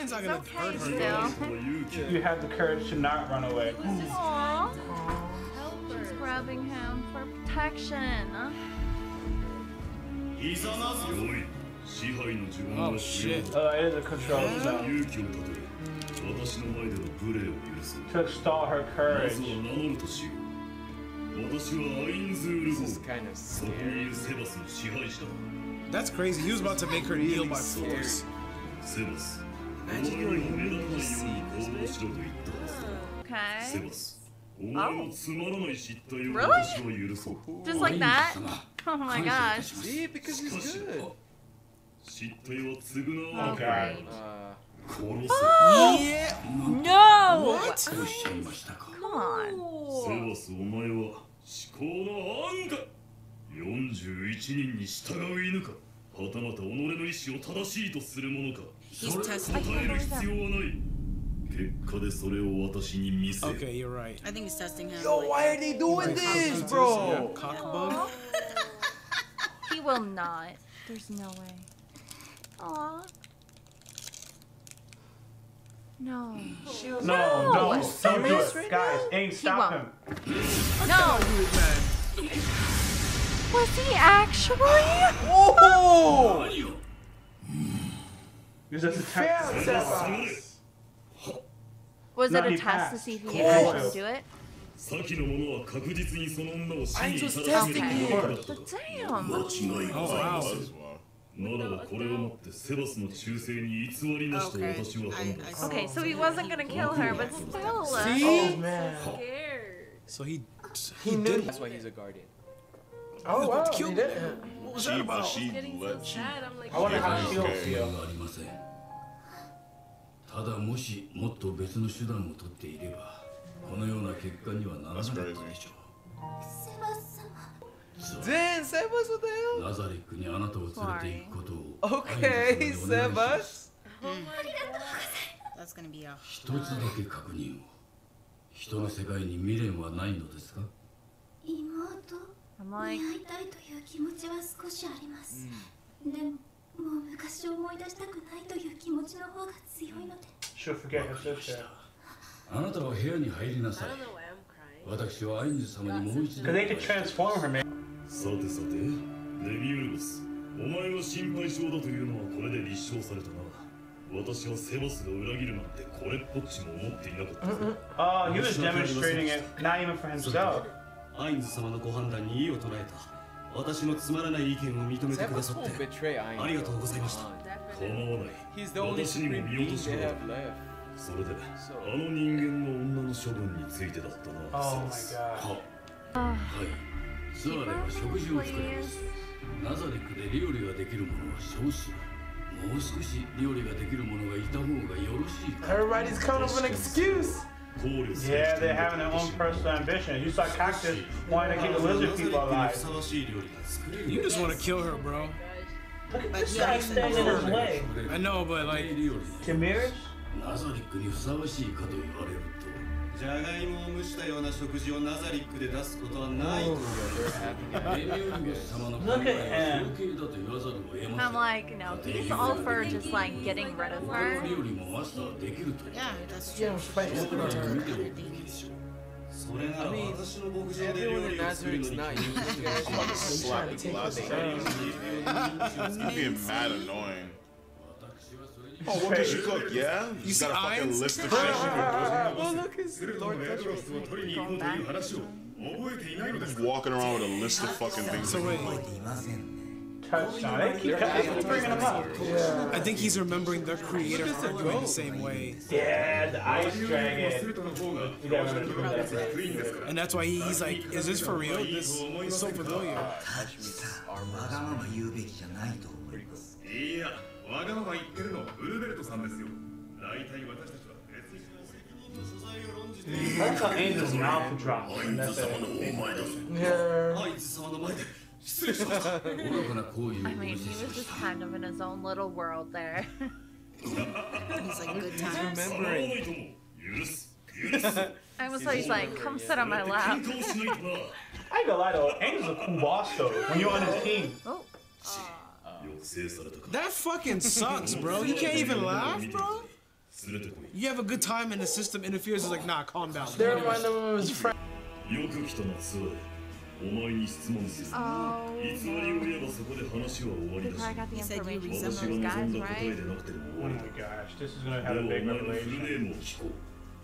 Man's not gonna hurt her. Still. You have the courage to not run away. Aww. She's grabbing him for protection. Oh shit. It is a control zone. To stall her courage. This is kind of scary. That's crazy. He was about to make her kneel by force. Imagine you're a human PC. Okay. Oh. Really? Just like that? Oh my gosh. See, because he's good. Oh god. Oh! Yeah. No! What? Come on. 41人に従う犬か、はたまた己の意志を正しいとするものか、それを答える必要はない。結果でそれを私に見せ。 Okay, you're right. I think he's testing him. Yo, why are they doing this, bro? Cockbug. He will not. There's no way. Aww. No. No, don't do it. Guys, Aang, stop him. No. Was he actually? Oh! Is this a test? Was No, it a he test passed. to see if he could actually do it? 先の者は確実にその女を死に I さ was らすべ testing き you. ものだった。 But damn. 間違い Oh ございま wow. せん。ならばこれをもってセバスの忠誠に偽りなしと Okay. 私は判断する。 Okay, so he wasn't gonna kill her, but still. See? Man. Scared. So he Knew. did. That's why he's a guardian. Oh wow, he Killed did. What was that about? I wonder how she'll feel. ありません。ただもしもっと別の手段を取っていれば、このような結果にはならなかったでしょう。 Damn, Sebas, what the hell? ナザレックにあなたを連れて行くことを。 Okay, Sebas. That's gonna be a 一つだけ確認を。人の世界に未練はないのですか？ I'm like, 会いたいという気持ちは少しあります。でも、もう昔を思い出したくないという気持ちの方が強いので。 She'll forget her sister. あなたは部屋に入りなさい。私はアインズ様にもう一度。 Cause they could transform her, man. さてさて、レビウルゴス、お前が心配性だというのはこれで立証されたな。私はセバスが裏切るなんてこれっぽっちも思っていなかったぜ。 Oh, he was demonstrating it, not even for himself. アインズ様のご判断に異を捉えた。私のつまらない意見を認めてくだ Sebas さっ won't て betray Aang. ありがとうございました。 Come on. 構わない。 He's the only 私にも supreme 見落と being し they があ have る。 left. それで、あの人間の女の処分についてだったな。 Oh セ my バス god. はい。ツアーでは食事を作ります。ナザレックで料理ができる者は少数。もう少し料理ができる者がいた方がよろしいか。 Everybody's coming up with an excuse. Yeah, they're having their own personal ambition. You saw Cactus wanting to keep the lizard people alive. You just want to kill her, bro. Look at this guy standing in his way. I know, but like, Chimerish? ナザレックにふさわしいかと言われると。じゃがいもを蒸したような食事をナザリックで出すことはないと言われる。 Look at him. I'm like, no, he's all for just like getting rid of her. yeah, that's Yeah, true. I'm fighting with her. I mean, everyone in Nazareth's not used to I'm about to slap the glass He's being mad annoying. Oh, what did you cook? Yeah? You see got a fucking Irons? list of shit. Oh, look, it's Lord Petros. He's walking around with a list of fucking things. so wait. Touchdown. They keep bringing him up. Yeah. I think he's remembering their creator arguing the same way, Yeah, the ice dragon. You gotta remember that. and that's why he's like, "Is this for real? This is so familiar." いや、わがまま言ってるのウルベルトさんですよ。大体私たちは別に That's how Angel's mouth drops. And that's it. Yeah. アインズ様の前で失礼しました。 I mean, he was just kind of in his own little world there. He's like good times. 構わないとも許す許す。 I almost thought he's like, come sit on my lap. 喧嘩をしないとな。 I ain't gonna lie though, Angel's a cool boss though. When you're on his team. Oh, 抑制されたか。 That fucking sucks, bro. You can't even laugh, bro. 連れてこい。 You have a good time and the system interferes. It's like, nah, calm down. They remind him of his friend. よく来たな、ツアー。お前に質問する。偽りを言えばそこで話は終わりだし。 I got the information from 私 those が望ん guys, だ答え right? でなくても Oh 終わ my りだ。 gosh, this is gonna で have は a お big 前のフルネ revelation. ームを聞こう。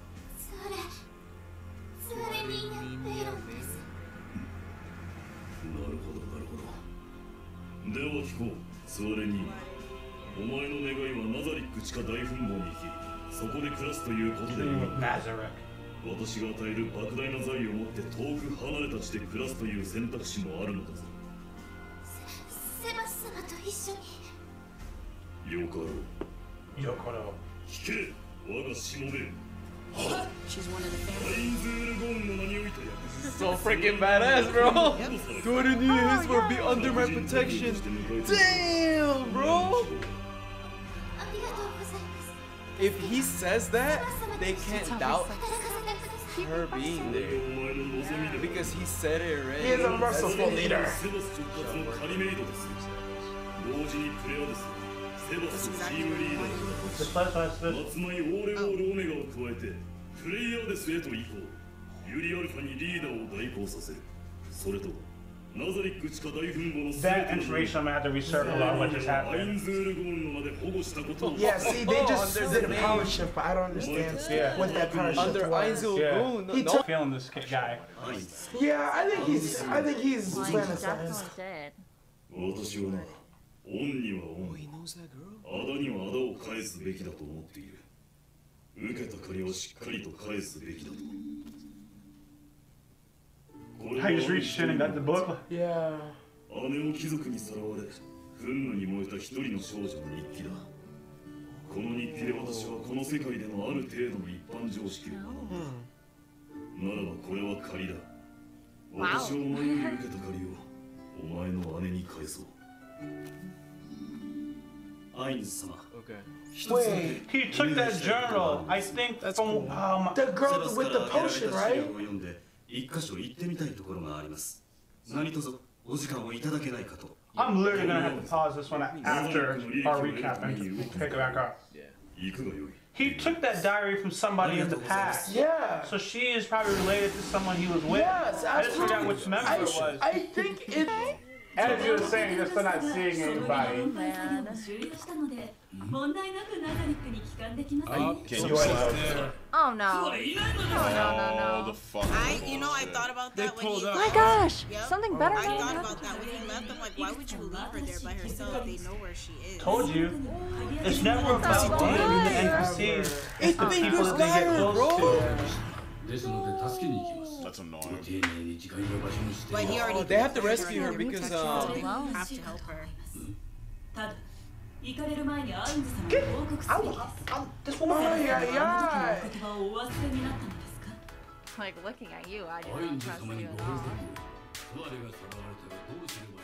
それにやってるんです。 なるほど、なるほど。では聞こう、ツアレニー。お前の願いはナザリック地下大墳墓に行き、そこで暮らすということで Nazareth. 私が与える莫大な財を持って遠く離れた地で暮らすという選択肢もあるのだぞ。 セバス様と一緒に。 よかろう。 Yokoro. 聞け、我がしもべ。 She's one of the ア family. インズールゴーンの名において。 So freaking badass, bro. Jordan years will be under my protection. Damn, bro. ありがとうございます。 If he says that, they can't doubt 働かせてください。 her being there. お前の望みだ。 Because he said it already. He is a merciful leader. セバス直轄のカリメイドです。同時にプレアです。セバスチームリーダー。 This last one is this. 松前オーレオールオメガを加えてプレイヤーデスへと移行。ユリアルファにリーダーを代行させる。それとナザリック地下大墳墓の That information I'm gonna have to recircle on what just アイ happened. ンズールゴーンの名で保護したことを Yeah, see, they just Under did a the power name. shift, but I don't understand Yeah. what that power shift Under was. Ainzul Yeah. Goon. He No, took- Feeling this guy. Yeah, I think he's Like, planning he something. definitely did. 私はな、恩には恩、 he knows that girl. 仇には仇を返すべきだと思っている。受けた借りはしっかりと返すべきだと。これは I just reached in and got the book. Yeah. 姉を貴族にさらわれ、憤怒に燃えた一人の少女の日記だ。この日記で私はこの世界でのある程度の一般常識を学んだ。ならばこれは借りだ。私はお前より受けた借りをお前の姉に返そう。アインズ様。 Okay. Wait, He took that journal. I think from the girl with the potion, right? 一箇所行ってみたいところがあります。何卒お時間をいただけないかと。 I'm literally gonna have to pause this one after our recap and pick it back up. 行くがよい。 He took that diary from somebody in the past. Yeah. So she is probably related to someone he was with. Yes, I just forgot absolutely. which member it was. I think it. As you were saying, you're still not seeing anybody. 問題なくナザリックに帰還できますね。 Can you slap there? Oh no. Oh, No. the fuck. I thought about that when he Oh my gosh. Yep. Something better I than thought that. about that when he left. I'm like, why would you leave her there by herself? They know where she is. Told you. It's never about them and the NPCs. It's the people that they get close to. ですので助けに行きます。 That's annoying. 丁寧に時間や場所にして。 But he already. Oh, they have to put her rescue her in because protection, so they Wow. have to help her. ただ、行かれる前にアインズ様に報告すべきです。 Oh yeah, お yeah. 言葉をお忘れになったのですか？ Like looking at you, I アイ didn't ンズ trust 様に you ご at 報 all. 告。ツアレがさらわれたらどうすれば